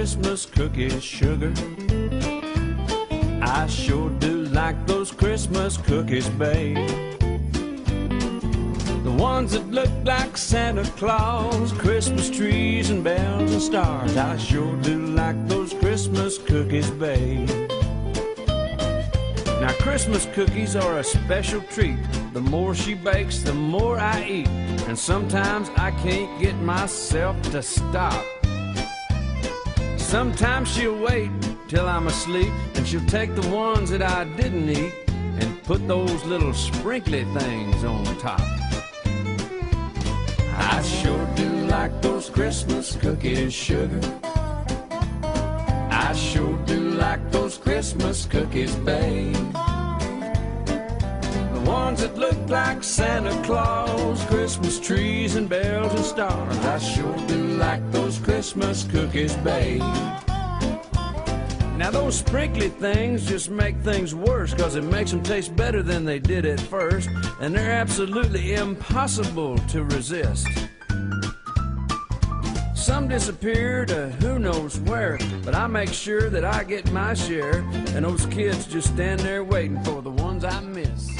Christmas cookies, sugar. I sure do like those Christmas cookies, babe. The ones that look like Santa Claus, Christmas trees and bells and stars. I sure do like those Christmas cookies, babe. Now Christmas cookies are a special treat. The more she bakes, the more I eat. And sometimes I can't get myself to stop. Sometimes she'll wait till I'm asleep, and she'll take the ones that I didn't eat and put those little sprinkly things on top. I sure do like those Christmas cookies, sugar. I sure do like those Christmas cookies, babe. The ones that look like Santa Claus, Christmas trees and bells and stars. I sure do like those Christmas cookies, babe. Now those sprinkly things just make things worse, 'cause it makes them taste better than they did at first, and they're absolutely impossible to resist. Some disappear to who knows where, but I make sure that I get my share, and those kids just stand there waiting for the ones I miss.